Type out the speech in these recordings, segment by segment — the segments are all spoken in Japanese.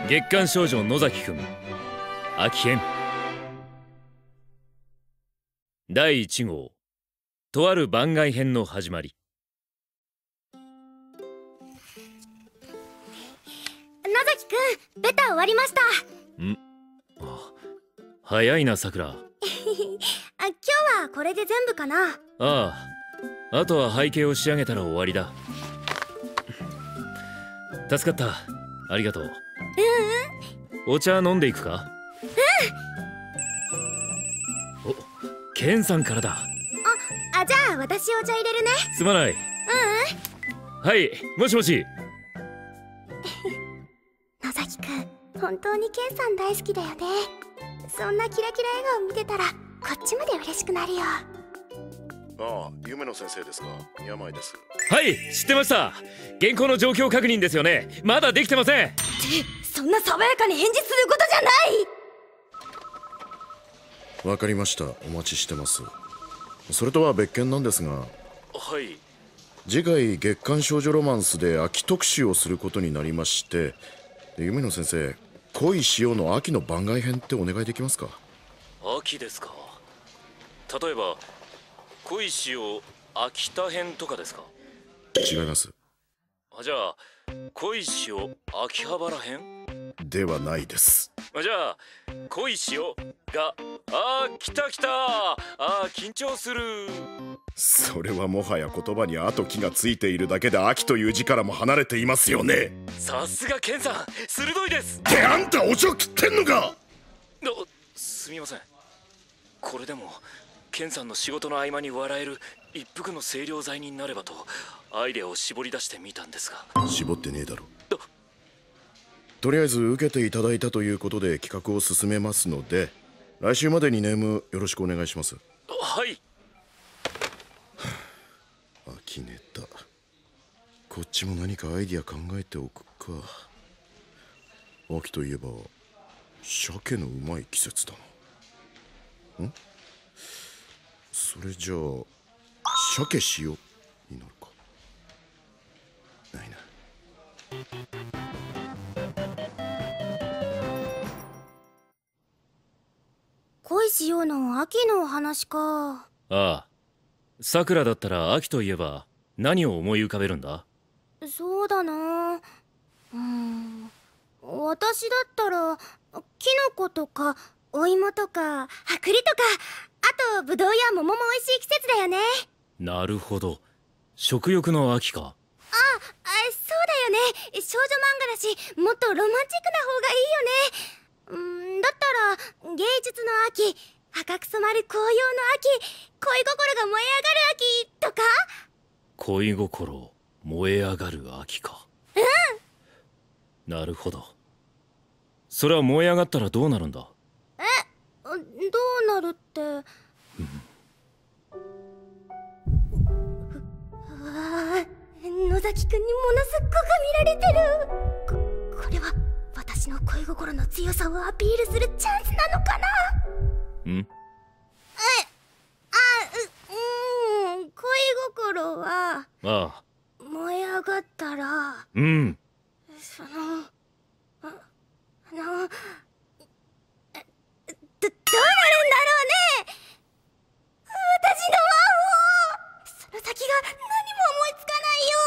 月刊少女野崎くん秋編第1号、とある番外編の始まり。 野崎くん、ベタ終わりました。 早いなさくら。 今日はこれで全部かな。 あとは背景を仕上げたら終わりだ。助かった、ありがとう。お茶飲んでいくか。お、ケンさんからだ。 じゃあ私お茶入れるね。 すまない。はい、もしもし。 野崎くん、本当にケンさん大好きだよね。そんなキラキラ笑顔見てたらこっちまで嬉しくなるよ。 夢野先生ですか。病です。 はい、知ってました。原稿の状況確認ですよね。まだできてません。 そんな爽やかに返事することじゃない。 わかりました、お待ちしてます。それとは別件なんですが、 はい、 次回月刊少女ロマンスで秋特集をすることになりまして、夢野先生、恋しようの秋の番外編ってお願いできますか。 秋ですか。例えば恋しよう秋田編とかですか。 違います。 じゃあ恋しよう秋葉原編ではないです。 じゃあ恋しようが来た来た緊張する。 それはもはや言葉に「あ」と「き」がついているだけで秋という字からも離れていますよね。 さすがケンさん、鋭いです。 ってあんたお茶切ってんのか。 すみません。これでもケンさんの仕事の合間に笑える一服の清涼剤になればとアイデアを絞り出してみたんですが。 絞ってねえだろ。とりあえず受けていただいたということで企画を進めますので、来週までにネームよろしくお願いします。 はい。 秋ネタ、こっちも何かアイディア考えておくか。秋といえば鮭のうまい季節だな。それじゃあ鮭塩になるか。ないな。 恋しようの秋のお話か。 さくらだったら秋といえば何を思い浮かべるんだ。 そうだな、私だったらキノコとかお芋とかは栗とか、あとブドウや桃も美味しい季節だよね。 なるほど、食欲の秋か。 そうだよね。少女漫画だしもっとロマンチックな方がいいよね。だったら芸術の秋、赤く染まる紅葉の秋、恋心が燃え上がる秋とか。 恋心燃え上がる秋か。なるほど。それは燃え上がったらどうなるんだ。 どうなるって。野崎くんにものすっごく見られてる。これは私の恋心の強さをアピールするチャンスなのかな。恋心は燃え上がったら、どうなるんだろうね。私の魔法、その先が何も思いつかないよ。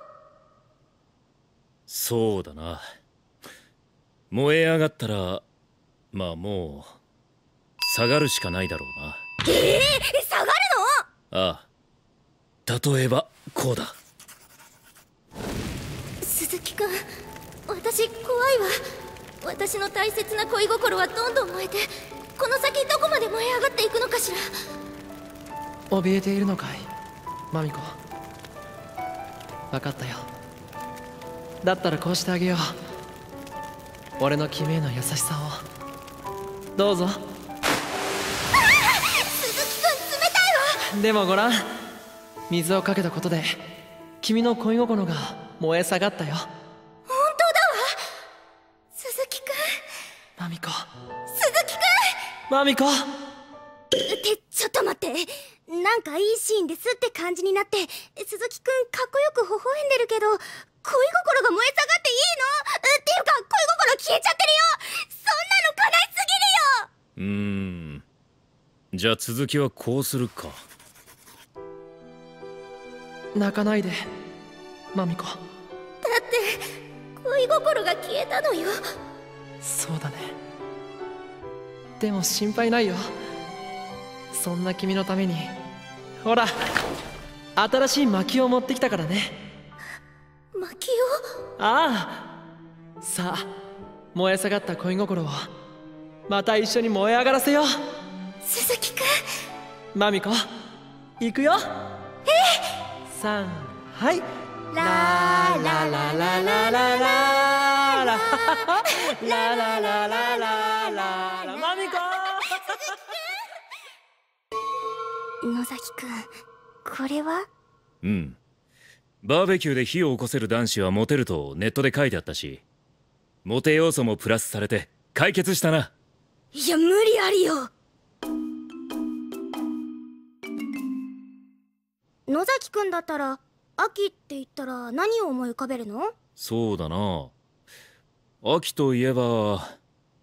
そうだな。燃え上がったらもう下がるしかないだろうな。 下がるの？ 例えばこうだ。 鈴木くん、私怖いわ。私の大切な恋心はどんどん燃えて、この先どこまで燃え上がっていくのかしら。 怯えているのかい、マミコ。分かったよ。だったらこうしてあげよう。俺の君への優しさをどうぞ。 鈴木くん冷たいわ。 でもごらん、水をかけたことで君の恋心が燃え下がったよ。 本当だわ、鈴木くん。 マミコ、 鈴木くん。 マミコ。 ちょっと待って。なんかいいシーンですって感じになって、鈴木くんかっこよく微笑んでるけど、恋心が燃え下がっていいの？っていうか恋心消えちゃってじゃあ続きはこうするか。 泣かないでマミコ。 だって恋心が消えたのよ。 そうだね。でも心配ないよ。そんな君のためにほら新しい薪を持ってきたからね。 薪を？ ああ、さあ燃え下がった恋心をまた一緒に燃え上がらせよう。 鈴木くん。 マミコ行くよ。3、はい。ラーララララララララララララララマミコ。 野崎くん、これは？ うん。バーベキューで火を起こせる男子はモテるとネットで書いてあったし、モテ要素もプラスされて解決したな。 いや無理ありよ。野崎くんだったら秋って言ったら何を思い浮かべるの？ そうだな。秋といえば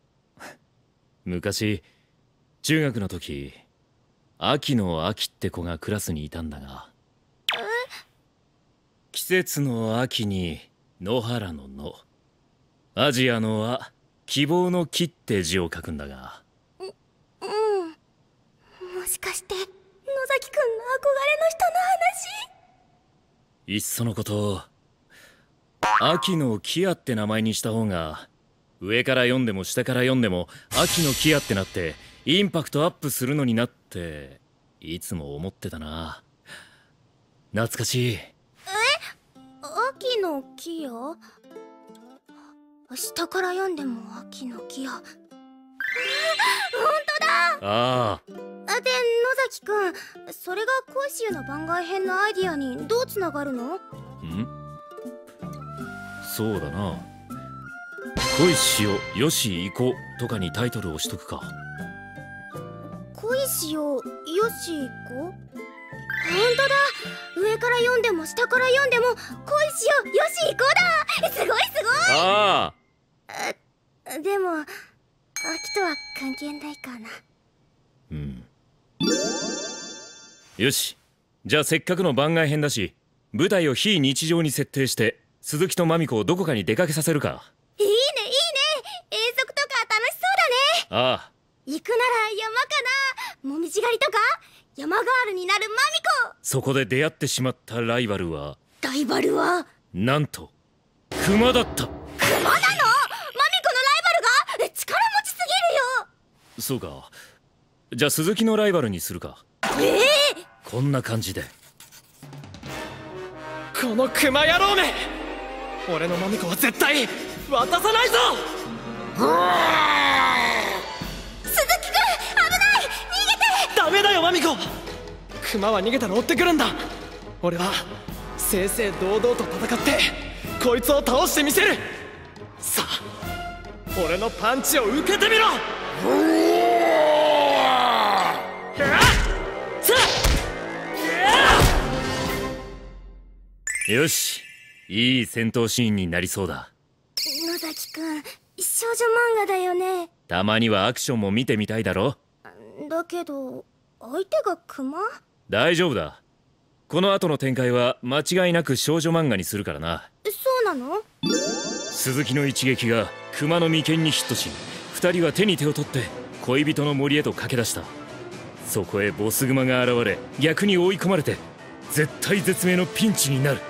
昔中学の時、秋の秋って子がクラスにいたんだが、季節の秋に野原の野、アジアのア、希望の木って字を書くんだが。 もしかして野崎くんの憧れの人の話？ いっそのこと、秋のキアって名前にした方が上から読んでも下から読んでも秋のキアってなってインパクトアップするのになっていつも思ってたな。懐かしい。 秋の木や？下から読んでも秋の木や。本当だ。 ああ。 で、野崎くん、それが恋しゆの番外編のアイディアにどうつながるの？ そうだな。恋しよよし行こうとかにタイトルをしとくか。 恋しよよし行こう。本当だ。上から読んでも下から読んでも恋しよよし行こうだ。すごいすごい。 ああ。でも秋とは関係ないかな。 よし、じゃあせっかくの番外編だし舞台を非日常に設定して鈴木とマミコをどこかに出かけさせるか。 いいねいいね。遠足とか楽しそうだね。 ああ。 行くなら山かな。もみじ狩りとか山ガールになるマミコ。 そこで出会ってしまったライバルはなんとクマだった。 クマなの？マミコのライバルが？力持ちすぎるよ。 そうか。じゃあ鈴木のライバルにするか。こんな感じで。 このクマ野郎め、俺のマミコは絶対渡さないぞ。 鈴木くん危ない。逃げて。 ダメだよマミコ。クマは逃げたら追ってくるんだ。俺は正々堂々と戦ってこいつを倒してみせる。さあ俺のパンチを受けてみろ。 よし、いい戦闘シーンになりそうだ。 野崎くん、少女漫画だよね。 たまにはアクションも見てみたいだろ。 だけど相手がクマ？ 大丈夫だ。この後の展開は間違いなく少女漫画にするからな。 そうなの？ 鈴木の一撃がクマの眉間にヒットし、二人は手に手を取って恋人の森へと駆け出した。そこへボスグマが現れ、逆に追い込まれて絶体絶命のピンチになる。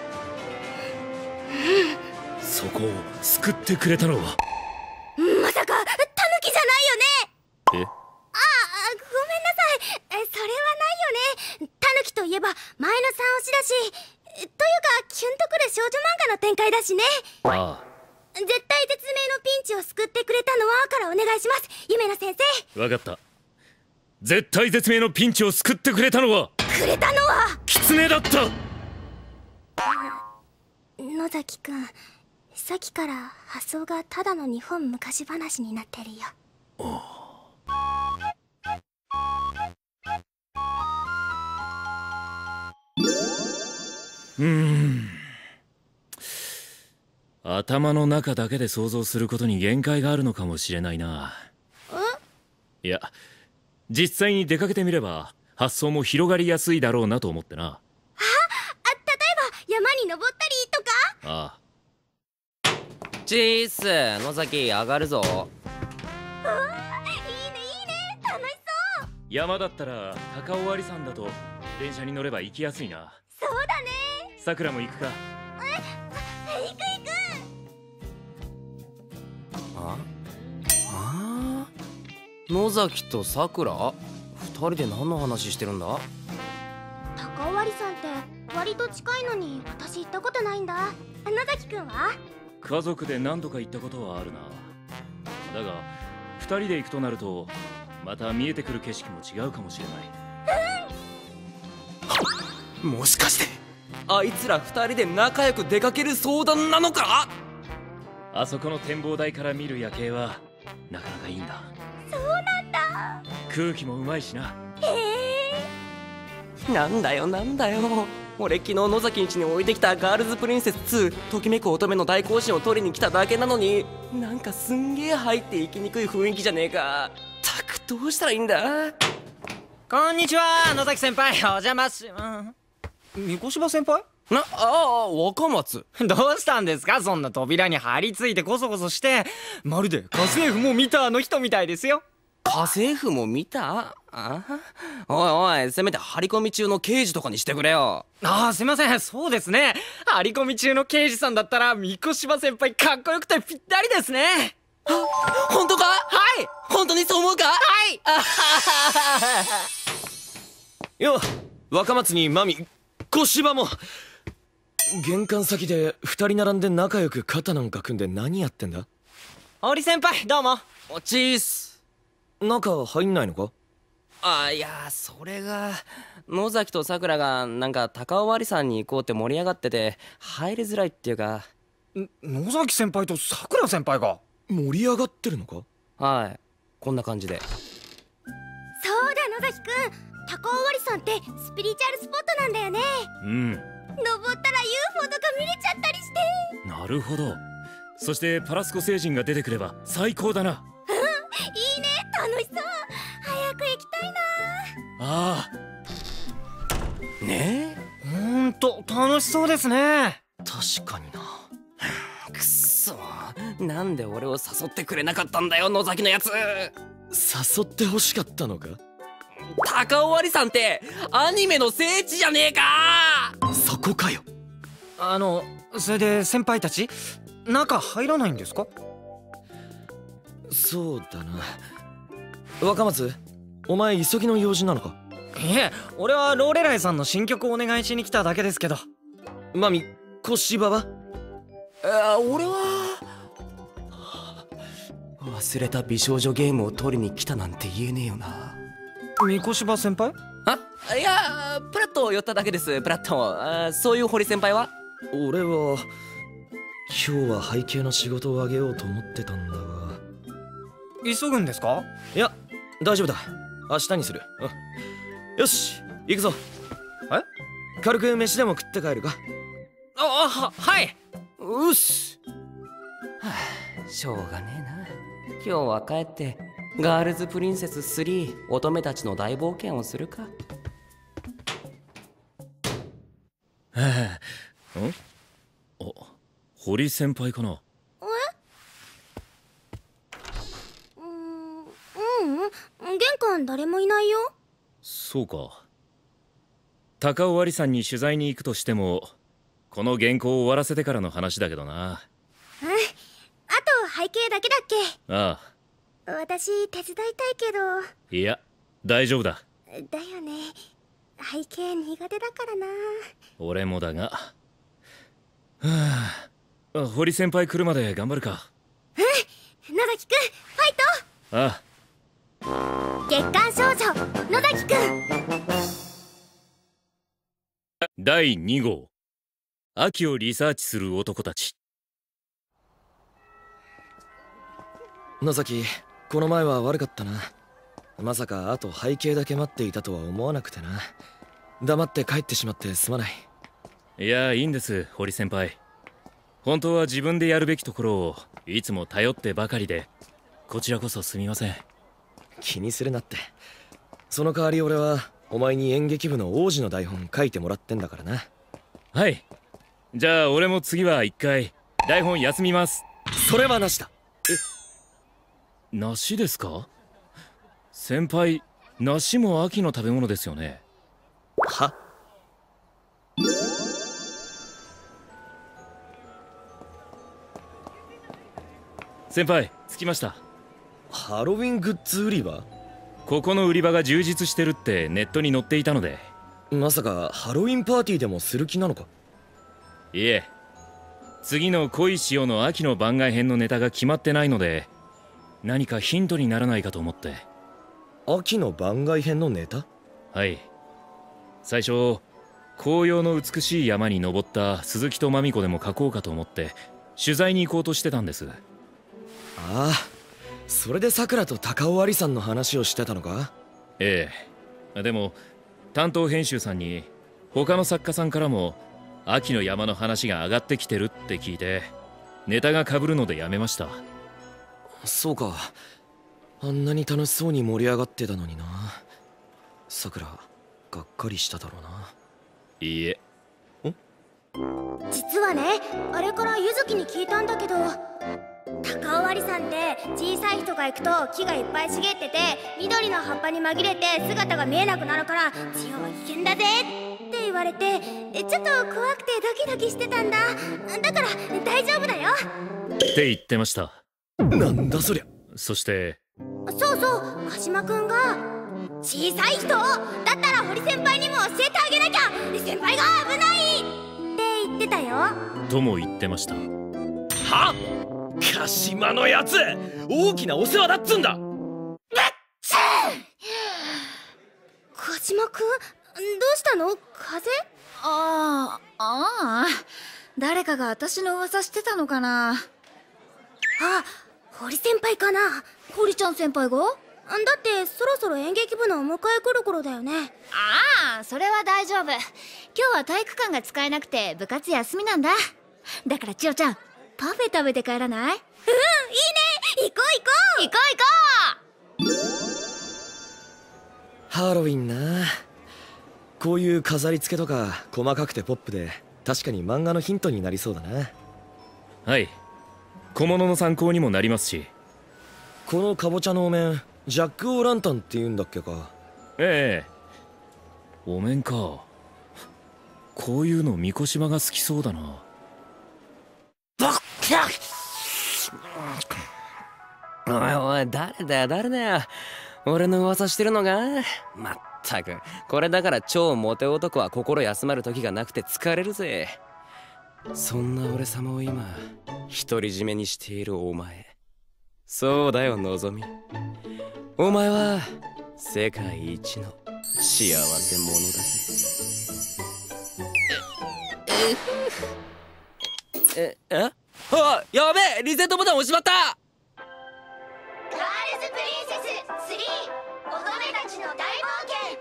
そこを救ってくれたのはまさかタヌキじゃないよね。 え？ ごめんなさい。それはないよね。タヌキといえば前の三押しだし、というかキュンとくる少女漫画の展開だしね。 ああ。 絶体絶命のピンチを救ってくれたのはからお願いします、夢野先生。 わかった。絶体絶命のピンチを救ってくれたのはキツネだった。 野崎くん、さっきから発想がただの日本昔話になってるよ。 頭の中だけで想像することに限界があるのかもしれないな。いや、 実際に出かけてみれば発想も広がりやすいだろうなと思ってな。 例えば山に登ったりとか。 あチース、野崎上がるぞ。 いいね楽しそう。 山だったら高尾割山だと電車に乗れば行きやすいな。 そうだね。 さくらも行くか。 行く。 野崎とさくら二人で何の話してるんだ？ 高尾割さんって割と近いのに私行ったことないんだ。野崎くんは？ 家族で何度か行ったことはあるな。だが2人で行くとなるとまた見えてくる景色も違うかもしれない。 もしかしてあいつら二人で仲良く出かける相談なのか？ あそこの展望台から見る夜景はなかなかいいんだ。 そうなんだ。 空気もうまいしな。 なんだよ俺昨日野崎ん家に置いてきたガールズプリンセス2ときめく乙女の大行進を取りに来ただけなのに、なんかすんげえ入っていきにくい雰囲気じゃねえか。たくどうしたらいいんだ？ こんにちは、野崎先輩。お邪魔し。三越柴先輩？ 若松。 どうしたんですか？そんな扉に張り付いてコソコソして、まるで家政婦も見たあの人みたいですよ。 家政婦も見た？おいせめて張り込み中の刑事とかにしてくれよ。 すいません。そうですね。張り込み中の刑事さんだったら三越柴先輩かっこよくてぴったりですね。 本当か？ はい。 本当にそう思うか？ はい。 よ、若松にマミ、小芝も。玄関先で二人並んで仲良く肩なんか組んで何やってんだ？ 堀先輩、どうも。 チース。 中入んないのか？ いやそれが野崎とさくらがなんか高尾割さんに行こうって盛り上がってて入りづらいっていうか。 野崎先輩とさくら先輩が盛り上がってるのか？ はい、こんな感じで。 そうだ野崎くん、高尾割さんってスピリチュアルスポットなんだよね。 うん。 登ったら UFO とか見れちゃったりして。 なるほど。そしてパラスコ星人が出てくれば最高だな。 いいね、楽しそう。早く行きたいな。 ああ。ねえ。ほんと楽しそうですね。 確かにな。 くっそ、なんで俺を誘ってくれなかったんだよ野崎のやつ。 誘って欲しかったのか？ 高尾割さんってアニメの聖地じゃねえか。 そこかよ。 それで先輩たち中入らないんですか？ そうだな。若松、お前急ぎの用事なのか？ いえ、俺はローレライさんの新曲をお願いしに来ただけですけど。 マミ、小芝は？ 俺は忘れた美少女ゲームを取りに来たなんて言えねえよな。 三越柴先輩？ いやプラッと寄っただけです。プラッと。そういう堀先輩は？ 俺は今日は背景の仕事をあげようと思ってたんだが。 急ぐんですか？ いや大丈夫だ、明日にする。よし行くぞ。軽く飯でも食って帰るか？ はい。 うっす。しょうがねえな。今日は帰ってガールズプリンセス3乙女たちの大冒険をするか。 堀先輩かな？ 玄関誰もいないよ。 そうか。高尾割さんに取材に行くとしてもこの原稿を終わらせてからの話だけどな。 あと背景だけだっけ？ ああ。 私手伝いたいけど。 いや大丈夫だ。 だよね、背景苦手だからな。 俺もだが。堀先輩来るまで頑張るか。 野崎くんファイト。 ああ。 月刊少女野崎くん。 第2号、秋をリサーチする男たち。 野崎、この前は悪かったな。まさかあと背景だけ待っていたとは思わなくてな。黙って帰ってしまってすまない。 いやいいんです、堀先輩。本当は自分でやるべきところをいつも頼ってばかりで、こちらこそすみません。 気にするなって。 その代わり俺はお前に演劇部の王子の台本書いてもらってんだからな。 はい。じゃあ俺も次は一回台本休みます。 それはなしだ。 なしですか？先輩、梨も秋の食べ物ですよね。 は？ 先輩、着きました。 ハロウィングッズ売り場？ ここの売り場が充実してるってネットに載っていたので。 まさかハロウィンパーティーでもする気なのか？ いえ、次の恋しようの秋の番外編のネタが決まってないので、何かヒントにならないかと思って。 秋の番外編のネタ？ はい。最初紅葉の美しい山に登った鈴木とまみ子でも書こうかと思って取材に行こうとしてたんです。 ああ、それでさくらと高尾ありさんの話をしてたのか？ ええ。でも担当編集さんに他の作家さんからも秋の山の話が上がってきてるって聞いて、ネタが被るのでやめました。 そうか。あんなに楽しそうに盛り上がってたのにな。さくらがっかりしただろうな。 いいえ。 実はね、あれからゆずきに聞いたんだけど、高尾ありさんって小さい人が行くと木がいっぱい茂ってて緑の葉っぱに紛れて姿が見えなくなるから地方は危険だぜって言われて、ちょっと怖くてドキドキしてたんだ。だから大丈夫だよって言ってました。 なんだそりゃ。 そしてそうそう、鹿島くんが小さい人だったら堀先輩にも教えてあげなきゃ、先輩が危ないって言ってたよ。 とも言ってました。 は？鹿島のやつ、大きなお世話だっつんだ。 鹿島くん、どうしたの？風邪？ ああ、誰かが私の噂してたのかな。 あ、堀先輩かな。 堀ちゃん先輩が？ だってそろそろ演劇部のお迎え来る頃だよね。 ああ、それは大丈夫。今日は体育館が使えなくて部活休みなんだ。だから千代ちゃん、パフェ食べて帰らない？うん、いいね。 行こう行こう行こう行こハロウィンな。こういう飾り付けとか細かくてポップで確かに漫画のヒントになりそうだな。 はい、小物の参考にもなりますし。 このかぼちゃのお面、ジャック・オー・ランタンって言うんだっけか？ ええ。お面か。こういうの三越島が好きそうだな。 おいおい、誰だよ誰だよ、俺の噂してるのが。まったく、これだから超モテ男は心休まる時がなくて疲れるぜ。そんな俺様を今独り占めにしているお前、そうだよのぞみ、お前は世界一の幸せ者だぜ。あ、やべえ、リセットボタン押しまった。 ガールズプリンセス3、乙女たちの大冒険。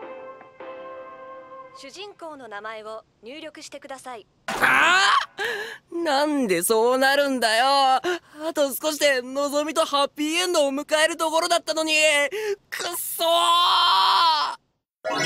主人公の名前を入力してください。 なんでそうなるんだよ。あと少しでのぞみとハッピーエンドを迎えるところだったのに。くっそー。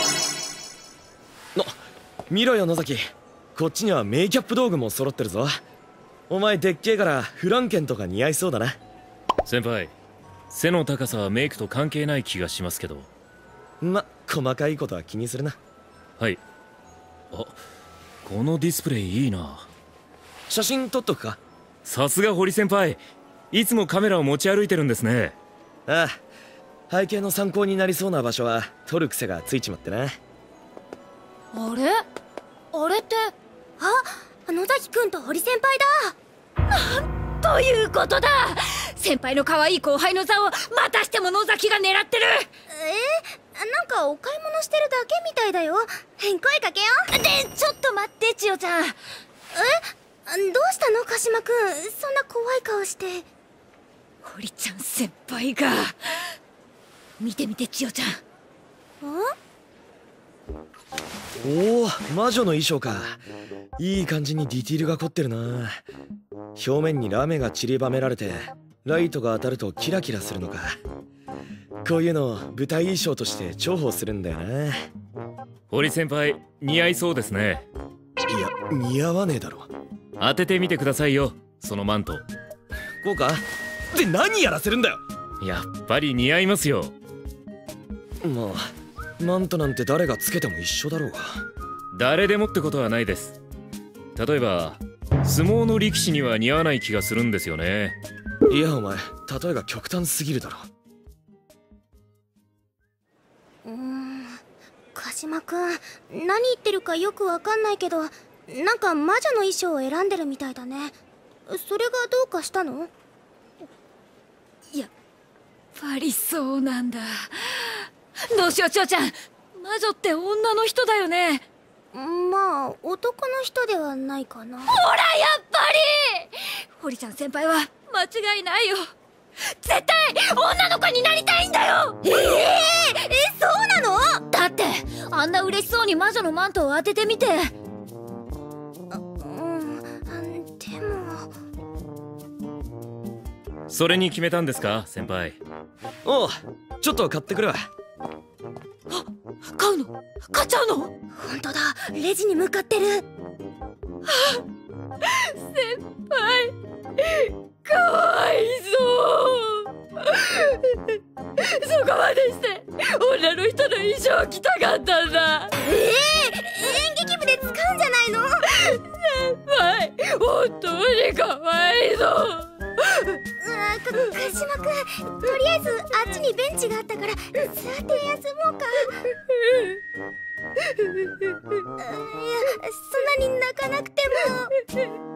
見ろよ野崎、こっちにはメイキャップ道具も揃ってるぞ。お前でっけえからフランケンとか似合いそうだな。 先輩、背の高さはメイクと関係ない気がしますけど。 細かいことは気にするな。 はい。あ、このディスプレイいいな。 写真撮っとくか？ さすが堀先輩、いつもカメラを持ち歩いてるんですね。 ああ、背景の参考になりそうな場所は撮る癖がついちまってな。 あれ？あれって、 野崎くんと堀先輩だ。 なんということだ。先輩の可愛い後輩の座をまたしても野崎が狙ってる。 なんかお買い物してるだけみたいだよ。声かけよう。 で、ちょっと待って千代ちゃん。 どうしたの鹿島くん、そんな怖い顔して。 堀ちゃん先輩が。見て見て千代ちゃん。 おお、魔女の衣装か。いい感じにディティールが凝ってるな。表面にラメが散りばめられてライトが当たるとキラキラするのか。 こういうの舞台衣装として重宝するんだよな。 堀先輩似合いそうですね。 いや似合わねえだろ。 当ててみてくださいよそのマント。 こうかで何やらせるんだよ。 やっぱり似合いますよ。 まあマントなんて誰がつけても一緒だろうが。 誰でもってことはないです。例えば相撲の力士には似合わない気がするんですよね。 いやお前例えが極端すぎるだろ。 鹿島くん、何言ってるかよくわかんないけど、なんか魔女の衣装を選んでるみたいだね。それがどうかしたの？ やっぱりそうなんだ。どうしよう、ちょうちゃん。魔女って女の人だよね。 まあ男の人ではないかな。 ほら、やっぱり堀ちゃん先輩は間違いないよ。絶対女の子になりたいんだよ。 そうなの？ だってあんな嬉しそうに魔女のマントを当ててみて。 でもそれに決めたんですか先輩。 おうちょっと買ってくるわ。 買うの？買っちゃうの？ 本当だ、レジに向かってる。 先輩かわいそうそこまでして女の人の衣装着たかったんだ。 演劇部で使うんじゃないの？ 先輩本当にかわいそう。 鹿島くん、とりあえずあっちにベンチがあったから座って休もうか。いや、そんなに泣かなくても。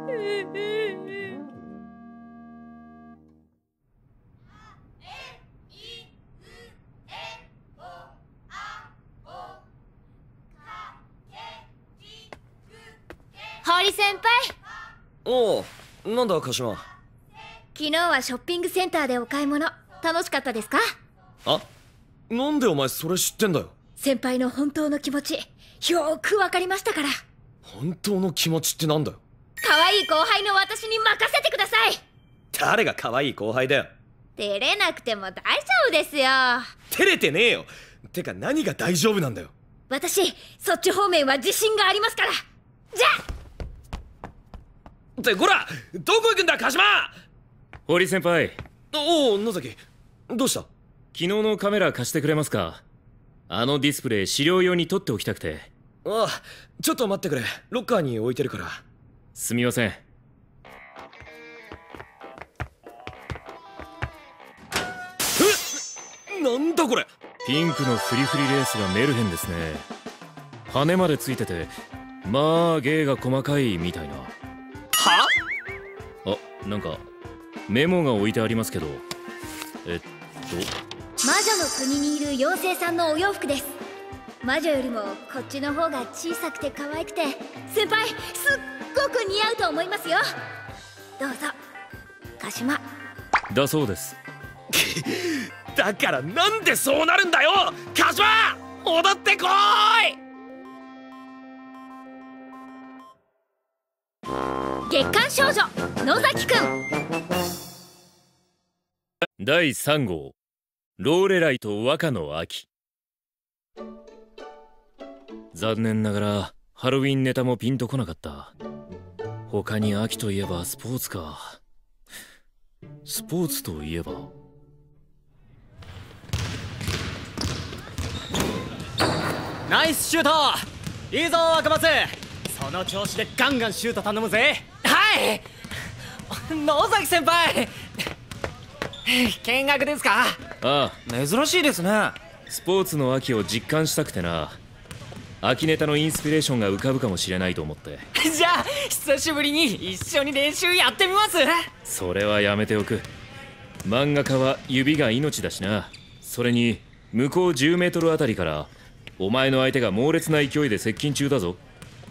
堀先輩、 おうなんだ鹿島。 昨日はショッピングセンターでお買い物楽しかったですか？ あ、なんでお前それ知ってんだよ。 先輩の本当の気持ちよーくわかりましたから。 本当の気持ちってなんだよ。 可愛い後輩の私に任せてください。 誰が可愛い後輩だよ。 照れなくても大丈夫ですよ。 照れてねえよ。てか何が大丈夫なんだよ。 私そっち方面は自信がありますから。じゃあってこらどこ行くんだ鹿島。 堀先輩。 おお野崎どうした。 昨日のカメラ貸してくれますか？あのディスプレイ資料用に撮っておきたくて。 ああちょっと待ってくれ。ロッカーに置いてるから。 すみません。 なんだこれ。 ピンクのフリフリレースがメルヘンですね。羽までついててまあ芸が細かいみたいな。 は？ あ、なんかメモが置いてありますけど。 魔女の国にいる妖精さんのお洋服です。魔女よりもこっちの方が小さくて可愛くて先輩すっごく似合うと思いますよ。どうぞ鹿島。 だそうです。 だからなんでそうなるんだよ鹿島。踊ってこーい。月刊少女野崎くん第3号ローレライと和歌の秋。残念ながらハロウィンネタもピンとこなかった。他に秋といえばスポーツか。スポーツといえばナイスシュート。いいぞ若松、その調子でガンガンシュート頼むぜ。はい。野崎先輩見学ですか？ ああ、珍しいですね。 スポーツの秋を実感したくてな。秋ネタのインスピレーションが浮かぶかもしれないと思って。 じゃあ久しぶりに一緒に練習やってみます。 それはやめておく。漫画家は指が命だしな。それに向こう10メートルあたりからお前の相手が猛烈な勢いで接近中だぞ。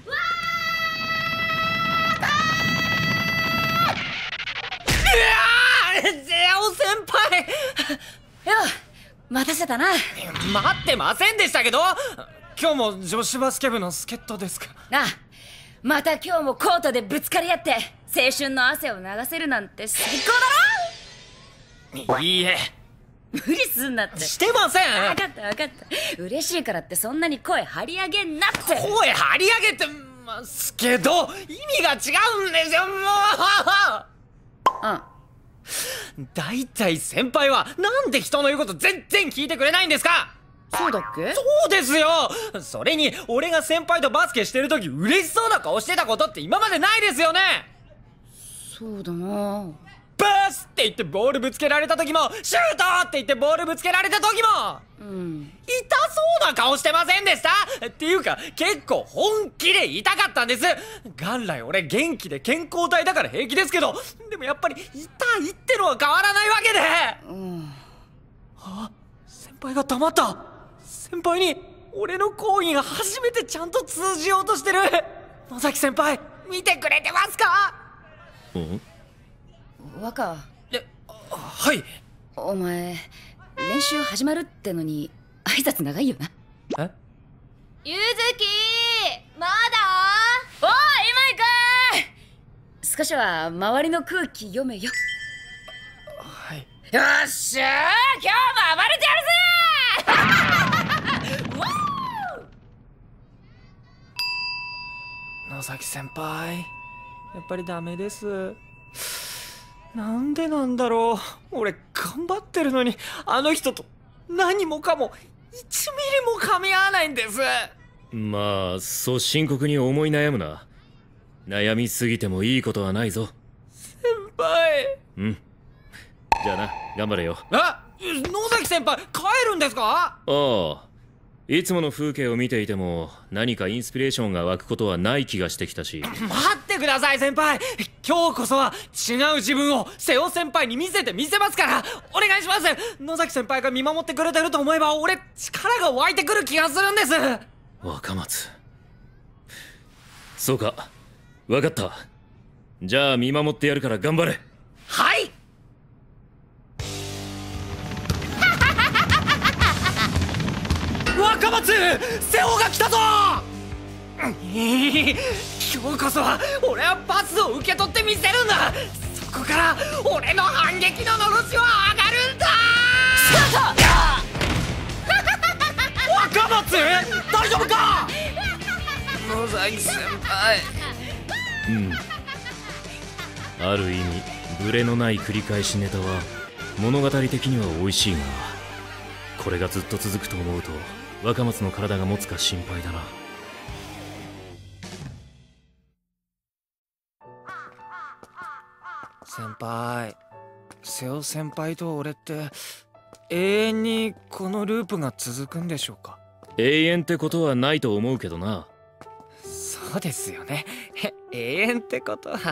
ゼオ先輩よ待たせたな。 待ってませんでしたけど。今日も女子バスケ部の助っ人ですか？ なあ、また今日もコートでぶつかり合って青春の汗を流せるなんて最高だろ。 いいえ、 無理すんなって。 してません。 分かった分かった。嬉しいからってそんなに声張り上げんなって。 声張り上げてますけど意味が違うんですよ、もう。だいたい先輩はなんで人の言うこと全然聞いてくれないんですか？ そうだっけ？ そうですよ。それに俺が先輩とバスケしてる時嬉しそうな顔してたことって今までないですよね。 そうだな。 バースって言ってボールぶつけられた時も、シュートって言ってボールぶつけられた時も、痛そうな顔してませんでした？っていうか結構本気で痛かったんです。元来俺元気で健康体だから平気ですけど、でもやっぱり痛いってのは変わらないわけで。先輩が黙った。先輩に俺の行為が初めてちゃんと通じようとしてる。野崎先輩見てくれてますか？ 若。 はい。 お前練習始まるってのに挨拶長いよな。 ゆずきまだ？ おい今井くん、少しは周りの空気読めよ。 はい。 よっしゃー、今日も暴れてやるぜ野崎先輩やっぱりダメです。なんでなんだろう。俺頑張ってるのにあの人と何もかも1ミリも噛み合わないんです。 まあそう深刻に思い悩むな。悩みすぎてもいいことはないぞ先輩。 じゃあな、頑張れよ。 野崎先輩帰るんですか？ ああ、いつもの風景を見ていても何かインスピレーションが湧くことはない気がしてきたし。 待ってください先輩。今日こそは違う自分を瀬尾先輩に見せますからお願いします。野崎先輩が見守ってくれてると思えば俺力が湧いてくる気がするんです。 若松、そうか、分かった。じゃあ見守ってやるから頑張れ。 はい。若松、瀬尾が来たぞ。今日こそは俺はパスを受け取ってみせるんだ。そこから俺の反撃ののろしは上がるんだ。若松大丈夫か？野崎先輩。 ある意味ブレのない繰り返しネタは物語的には美味しいが、これがずっと続くと思うと若松の体が持つか心配だな。 先輩、瀬尾先輩と俺って永遠にこのループが続くんでしょうか？ 永遠ってことはないと思うけどな。 そうですよね。永遠ってことは。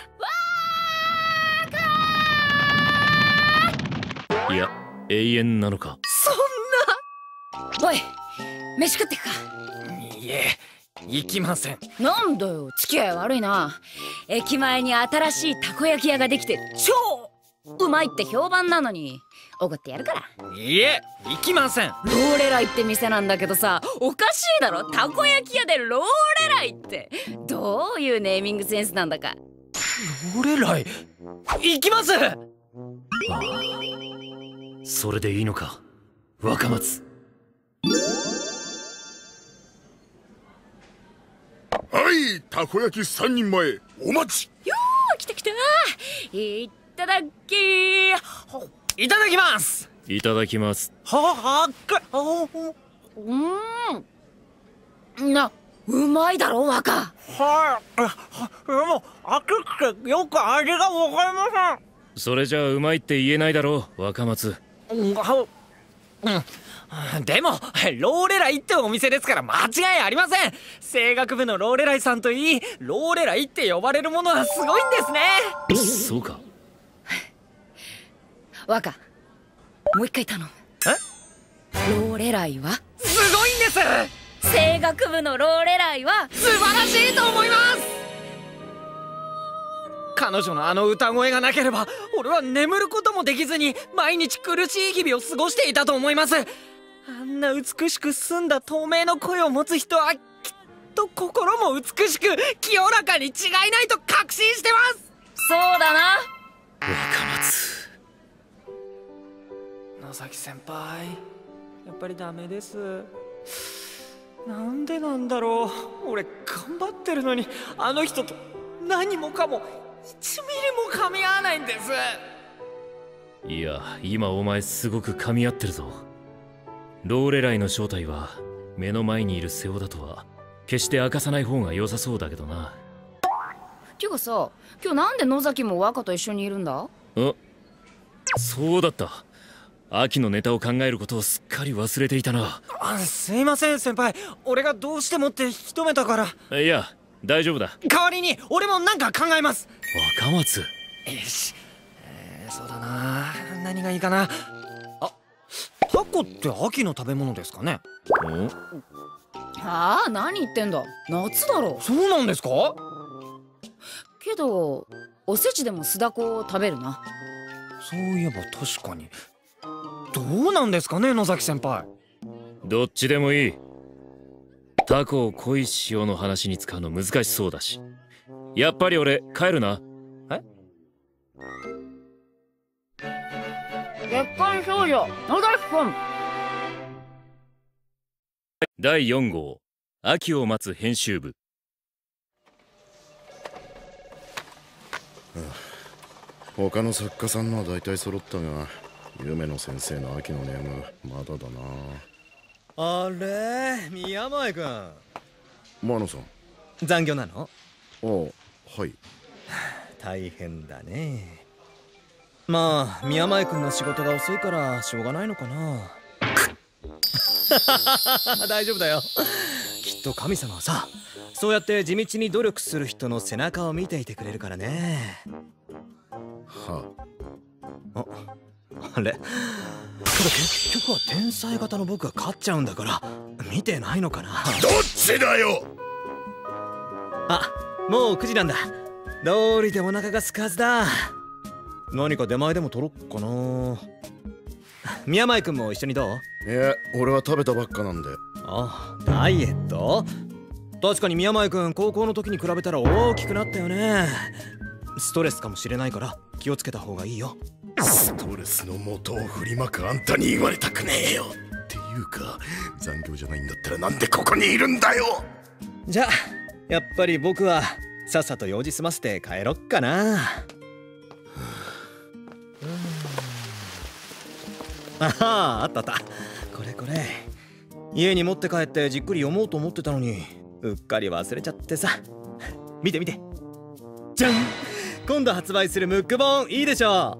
いや、永遠なのか。 そんな。 おい、飯食ってくか？ いえ、行きません。 なんだよ、付き合い悪いな。駅前に新しいたこ焼き屋ができて超うまいって評判なのにおごってやるから。 いえ、行きません。 ローレライって店なんだけどさ、おかしいだろ。たこ焼き屋でローレライってどういうネーミングセンスなんだか。 ローレライ行きます。 それでいいのか、若松。 はい、たこ焼き3人前お待ち。 よー、来た来た。いただき。 いただきます。 いただきます。 うまいだろ若。 でも熱くてよく味がわかりません。 それじゃあうまいって言えないだろう、若松。 でもローレライってお店ですから間違いありません。声楽部のローレライさんといい、ローレライって呼ばれるものはすごいんですね。 そうか。 若、もう一回頼む。ローレライはすごいんです。 声楽部のローレライは素晴らしいと思います。彼女のあの歌声がなければ俺は眠ることもできずに毎日苦しい日々を過ごしていたと思います。あんな美しく澄んだ透明の声を持つ人はきっと心も美しく清らかに違いないと確信してます。 そうだな。 若松。 野崎先輩、やっぱりダメです。なんでなんだろう。俺頑張ってるのにあの人と何もかも1ミリも噛み合わないんです。 いや、今お前すごく噛み合ってるぞ。ローレライの正体は目の前にいる瀬尾だとは決して明かさない方が良さそうだけどな。 てかさ、今日なんで野崎も若と一緒にいるんだ？ そうだった。秋のネタを考えることをすっかり忘れていたな。 すいません先輩、俺がどうしてもって引き止めたから。 いや、大丈夫だ。 代わりに俺もなんか考えます。 若松。 よし、そうだな、何がいいかな。あ、タコって秋の食べ物ですかね？ ああ、何言ってんだ、夏だろ。 そうなんですか？ けどおせちでも酢だこを食べるな。 そういえば確かに。どうなんですかね、野崎先輩。 どっちでもいい。タコを濃い塩の話に使うの難しそうだし。やっぱり俺帰るな。 月刊少女野崎君。 第4号、秋を待つ編集部。 他の作家さんのは大体揃ったが、夢野先生の秋のネームまだだな。 あれ、宮前君。 マノさん、 残業なの？ はい。 大変だね。まあ宮前君の仕事が遅いからしょうがないのかな。大丈夫だよ。きっと神様はさ、そうやって地道に努力する人の背中を見ていてくれるからね。あれ？けど結局は天才型の僕が勝っちゃうんだから、見てないのかな。 どっちだよ。 あ、もう9時なんだ。どうりでお腹がすかずだ。何か出前でも取ろっかな。宮前君も一緒にどう？ いや、俺は食べたばっかなんで。 あ、ダイエット？確かに宮前君高校の時に比べたら大きくなったよね。ストレスかもしれないから気をつけた方がいいよ。 ストレスの元を振りまくあんたに言われたくねえよ。っていうか、残業じゃないんだったらなんでここにいるんだよ。 じゃあやっぱり僕はさっさと用事済ませて帰ろっかな。あった。これ家に持って帰ってじっくり読もうと思ってたのにうっかり忘れちゃってさ。見てじゃん、今度発売するムック本いいでしょ。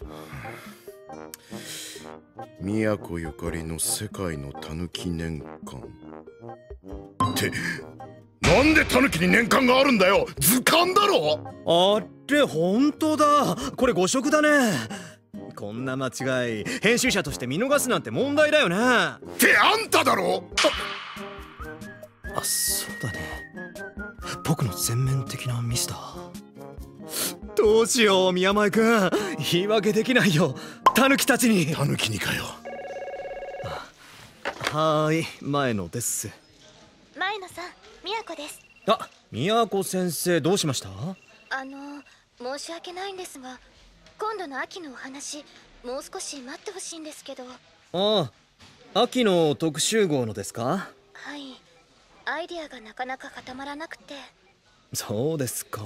宮古ゆかりの世界のたぬき年間って、なんでたぬきに年間があるんだよ。図鑑だろ。 あれ、本当だ。これ誤植だね。こんな間違い編集者として見逃すなんて問題だよね。 ってあんただろ。 そうだね、僕の全面的なミスだ。どうしよう宮前君、言い訳できないよ、タヌキたちに。 タヌキにかよ。 はーい、前野です。 前野さん、宮子です。 あ、宮子先生どうしました？ 申し訳ないんですが、今度の秋のお話もう少し待ってほしいんですけど。 秋の特集号のですか？ はい、アイディアがなかなか固まらなくて。 そうですか。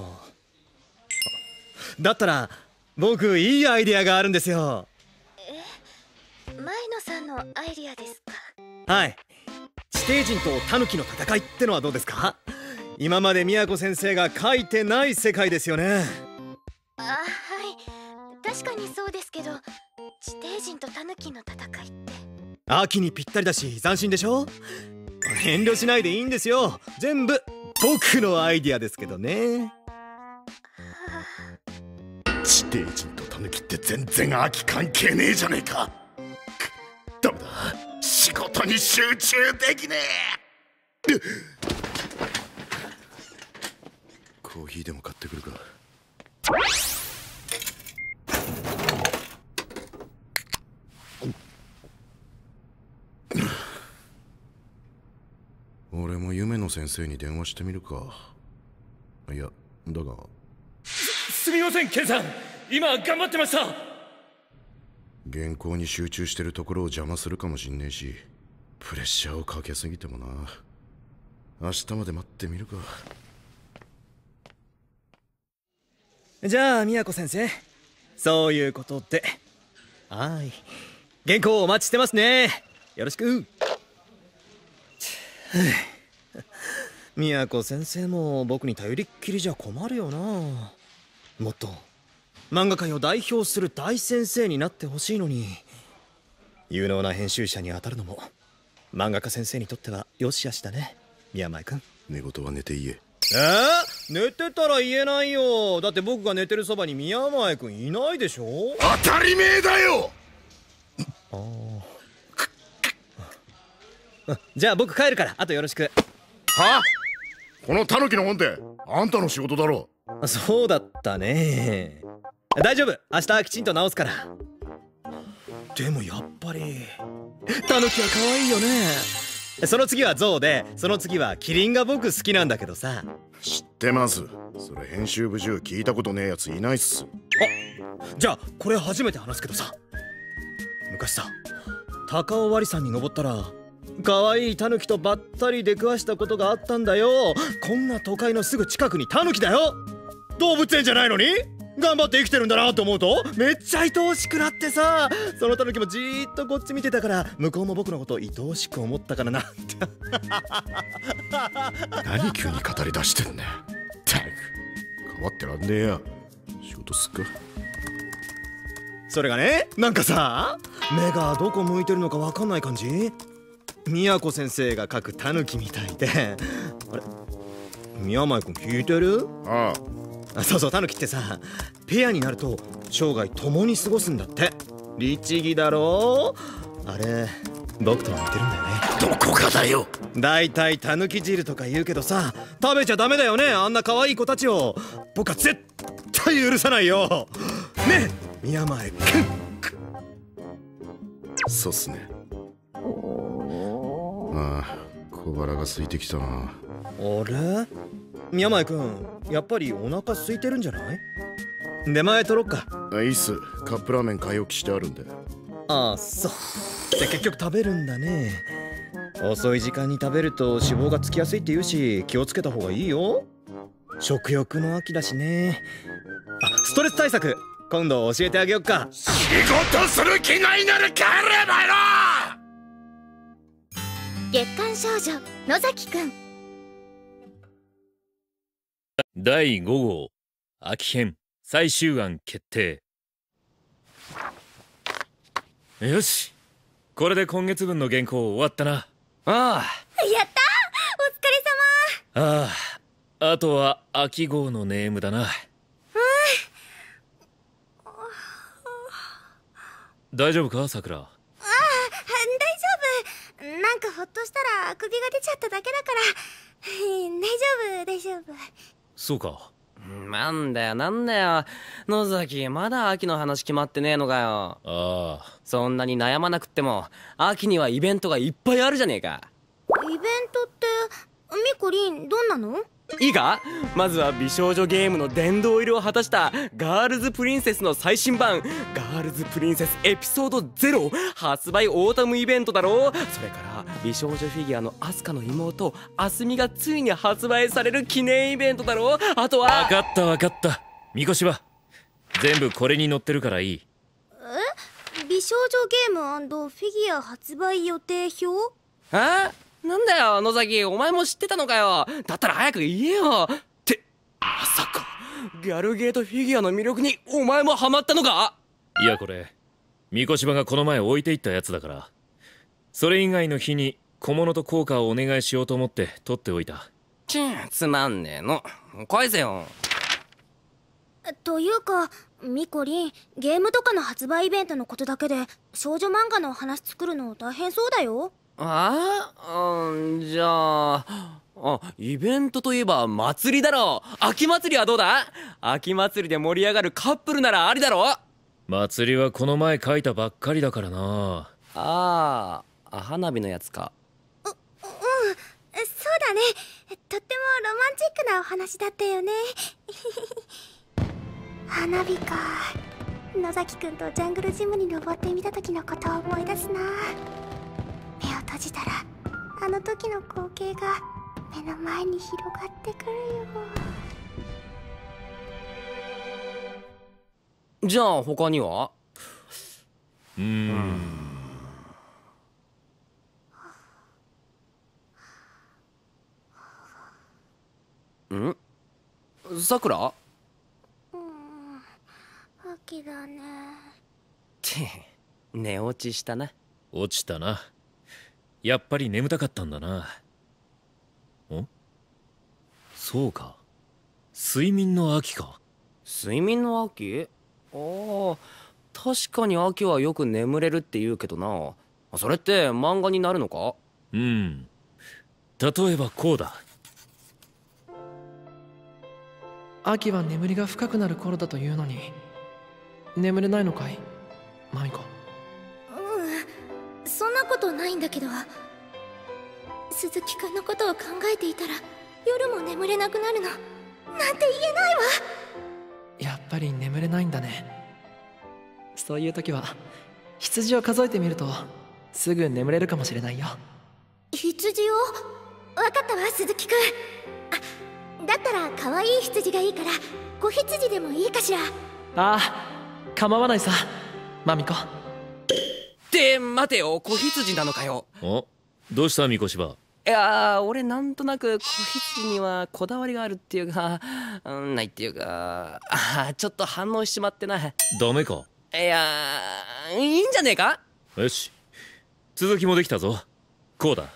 だったら僕いいアイディアがあるんですよ。 前野さんのアイディアですか？ はい、地底人とタヌキの戦いってのはどうですか？今まで宮子先生が書いてない世界ですよね。 はい、確かにそうですけど、地底人とタヌキの戦いって。 秋にぴったりだし斬新でしょ。遠慮しないでいいんですよ、全部僕のアイディアですけどね。 地底人とタヌキって全然秋関係ねえじゃねえか。ダメだ、仕事に集中できねえ。コーヒーでも買ってくるか。俺も夢野先生に電話してみるか。いや、だがすみませんケンさん、今頑張ってました。 原稿に集中してるところを邪魔するかもしんねえし、プレッシャーをかけすぎてもな。明日まで待ってみるか。 じゃあ都先生、そういうことで。はい、原稿お待ちしてますね。よろしく。都先生も僕に頼りっきりじゃ困るよな。もっと漫画界を代表する大先生になってほしいのに。有能な編集者に当たるのも漫画家先生にとってはよしあしだね、宮前君。 寝言は寝て言え。 寝てたら言えないよ。だって僕が寝てるそばに宮前君いないでしょ。 当たり前だよ。 じゃあ僕帰るから、あとよろしく。 は？このタヌキの本ってあんたの仕事だろ。 そうだったね。大丈夫、明日きちんと直すから。でもやっぱりタヌキは可愛いよね。その次はゾウで、その次はキリンが僕好きなんだけどさ。 知ってます。それ編集部中聞いたことねえやついないっす。 じゃあこれ初めて話すけどさ、昔さ高尾割山に登ったら可愛いタヌキとばったり出くわしたことがあったんだよ。こんな都会のすぐ近くにタヌキだよ。動物園じゃないのに頑張って生きてるんだなと思うとめっちゃ愛おしくなってさ、そのタヌキもじーっとこっち見てたから向こうも僕のこと愛おしく思ったからなって。 何急に語り出してんねん。たく変わってらんねえや。仕事すっか。 それがね、なんかさ目がどこ向いてるのか分かんない感じ。都先生が描くタヌキみたいで。あれ、宮前君聞いてる？ ああ、 そうそう、タヌキってさペアになると生涯共に過ごすんだって。律儀だろ。あれ僕と似てるんだよね。 どこかだよ。 だいたいタヌキ汁とか言うけどさ、食べちゃダメだよね、あんな可愛い子たちを。僕は絶対許さないよねえ宮前君。 そうっすね。ああ、小腹が空いてきたな。 あれ、宮前君やっぱりお腹空いてるんじゃない？出前取ろっか。 いいっす。カップラーメン買い置きしてあるんで。 ああ、そう。じゃ結局食べるんだね。遅い時間に食べると脂肪がつきやすいって言うし、気をつけた方がいいよ。食欲の秋だしね。あ、ストレス対策今度教えてあげよっか。 仕事する気ないなら帰ればよ。 月刊少女野崎くん。 第5号秋編最終案決定。よし、これで今月分の原稿終わったな。 やったー、お疲れ様。 ああ、あとは秋号のネームだな。大丈夫かさくら。 大丈夫。なんかほっとしたらあくびが出ちゃっただけだから大丈夫。 そうか。 なんだよ野崎、まだ秋の話決まってねえのかよ。 ああ、 そんなに悩まなくっても秋にはイベントがいっぱいあるじゃねえか。 イベントってミコリンどんなの？ いいか、まずは美少女ゲームの殿堂入りを果たしたガールズプリンセスの最新版ガールズプリンセスエピソード0発売オータムイベントだろ。それから美少女フィギュアのアスカの妹アスミがついに発売される記念イベントだろ。あとは分かったみこしは全部これに載ってるからいい。 美少女ゲーム&フィギュア発売予定表？ なんだよ野崎、お前も知ってたのかよ。だったら早く言えよ。ってまさかギャルゲートフィギュアの魅力にお前もハマったのか？ いや、これみこしばがこの前置いていったやつだから、それ以外の日に小物と効果をお願いしようと思って取っておいた。 つまんねえの、返せよ。 というかミコリン、ゲームとかの発売イベントのことだけで少女漫画のお話作るの大変そうだよ。 じゃあイベントといえば祭りだろ。秋祭りはどうだ？秋祭りで盛り上がるカップルならありだろ。 祭りはこの前書いたばっかりだからな。 花火のやつか。 そうだね、とってもロマンチックなお話だったよね。花火か、 野崎くんとジャングルジムに登ってみた時のことを思い出すな。目を閉じたらあの時の光景が目の前に広がってくるよ。 じゃあ他には？さくら？ 秋だね。 って寝落ちしたな。 落ちたな。やっぱり眠たかったんだな。そうか、睡眠の秋か。 睡眠の秋？ああ、確かに秋はよく眠れるって言うけどな。それって漫画になるのか？ 例えばこうだ。 秋は眠りが深くなる頃だというのに眠れないのかい、マミコ。 そんなことないんだけど、鈴木くんのことを考えていたら夜も眠れなくなるの。なんて言えないわ。 やっぱり眠れないんだね。そういう時は羊を数えてみるとすぐ眠れるかもしれないよ。 羊を？分かったわ、鈴木くん。あ、だったら可愛い羊がいいから子羊でもいいかしら。 ああ、構わないさ、マミコ。 って待てよ、子羊なのかよ。 どうしたみこしば？ いやー、俺なんとなく子羊にはこだわりがあるっていうか、ないっていうか、ちょっと反応しちまってな。 ダメか？ いやー、いいんじゃねえか？ よし、続きもできたぞ。こうだ。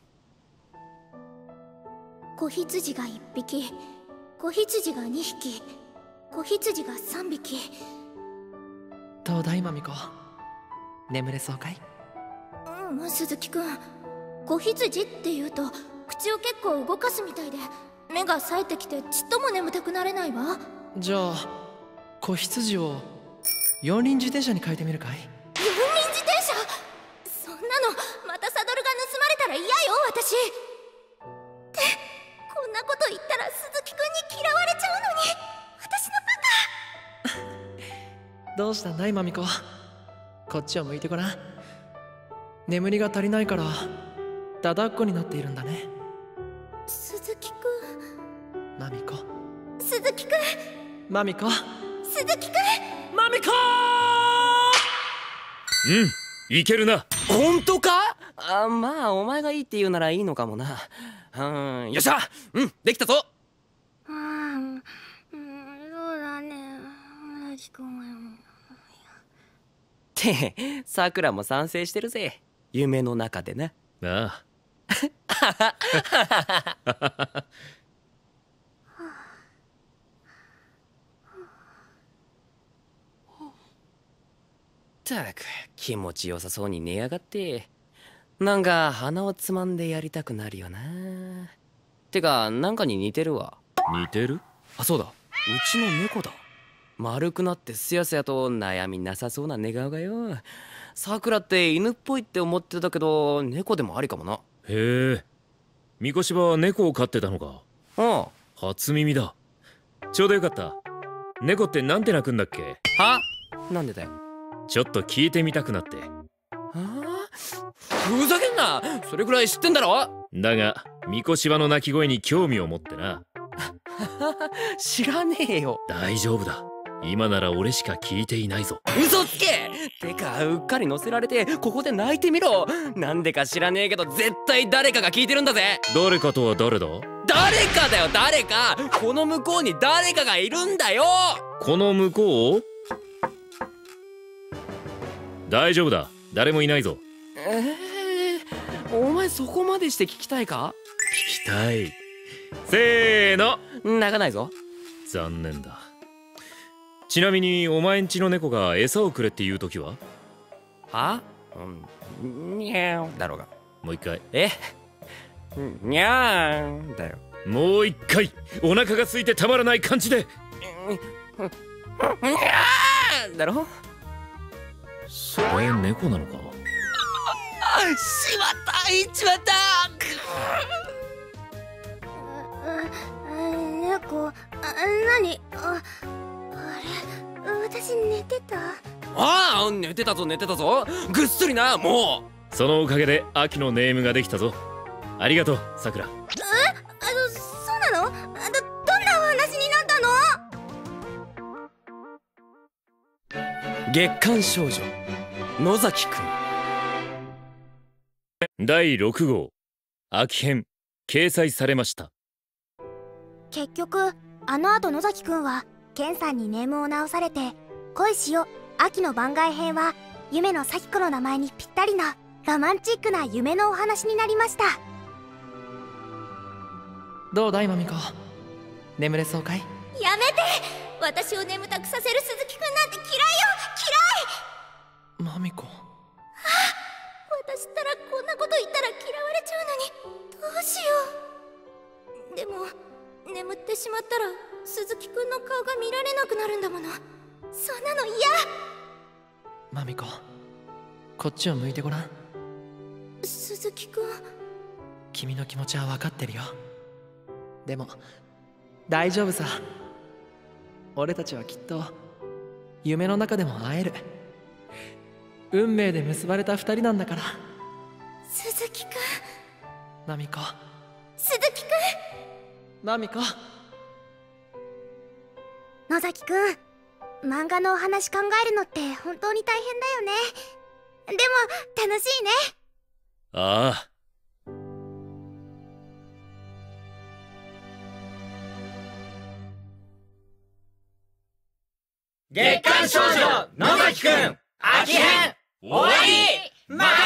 子羊が1匹、子羊が2匹、子羊が3匹。 どうだいマミコ、眠れそうかい？ 鈴木くん、子羊って言うと口を結構動かすみたいで目が冴えてきてちっとも眠たくなれないわ。 じゃあ子羊を四輪自転車に変えてみるかい？ 四輪自転車？そんなのまたサドルが盗まれたら嫌よ、私。ってこんなこと言ったら鈴木くんに嫌われちゃうのに、私のバカ。 どうしたんだいマミコ、こっちを向いてごらん。眠りが足りないからだだっこになっているんだね。 鈴木くん。 マミコ。 鈴木くん。 マミコ。 鈴木くん。 マミコいけるな。 本当か？まあお前がいいって言うならいいのかもな。よっしゃ、できたぞ。 そうだね、同じく思いも。 ってさくらも賛成してるぜ、夢の中でな。 あったく気持ちよさそうに寝やがって。なんか鼻をつまんでやりたくなるよな。てかなんかに似てるわ。 似てる？ そうだ、うちの猫だ。丸くなってすやすやと悩みなさそうな寝顔がよ。さくらって犬っぽいって思ってたけど猫でもありかもな。 へえ、みこしばは猫を飼ってたのか。初耳だ。ちょうどよかった。猫ってなんて鳴くんだっけ？ なんでだよ。 ちょっと聞いてみたくなって。 ふざけんな、それぐらい知ってんだろ。 だがみこしばの鳴き声に興味を持ってな。 知らねえよ。 大丈夫だ、今なら俺しか聞いていないぞ。 嘘つけ。てかうっかり乗せられてここで泣いてみろ。なんでか知らねえけど絶対誰かが聞いてるんだぜ。 誰かとは誰だ？ 誰かだよ、誰か。この向こうに誰かがいるんだよ。 この向こう？大丈夫だ、誰もいないぞ。 お前そこまでして聞きたいか？ 聞きたい。せーの。 泣かないぞ。 残念だ。ちなみにお前んちの猫が餌をくれって言うときは？ にゃーだろうが。 もう一回。 にゃーだよ。 もう一回。お腹が空いてたまらない感じで。 にゃーだろ。 それ猫なのか？ しまった、言っちまった。 猫、何？あれ、 私寝てた？ ああ、寝てたぞ寝てたぞ。ぐっすりな、もう。そのおかげで秋のネームができたぞ。ありがとう、さくら。 そうなの？どんなお話になったの？月刊少女野崎くん第6号秋編掲載されました。 結局あの後野崎くんはケンさんにネームを直されて、恋しよ秋の番外編は夢の咲子の名前にぴったりなロマンチックな夢のお話になりました。 どうだいマミコ、眠れそうかい？ やめて、私を眠たくさせる鈴木くんなんて嫌いよ、 嫌い。マミコ、 私ったらこんなこと言ったら嫌われちゃうのにどうしよう。でも眠ってしまったら鈴木くんの顔が見られなくなるんだもの。そんなの嫌。 マミコ、こっちを向いてごらん。 鈴木くん、 君の気持ちは分かってるよ。でも大丈夫さ。俺たちはきっと夢の中でも会える。運命で結ばれた二人なんだから。 鈴木くん、 マミコ、 鈴木くん、 マミコ。 野崎くん、漫画のお話考えるのって本当に大変だよね。でも楽しいね。 ああ。 月刊少女野崎くん秋編終わり。また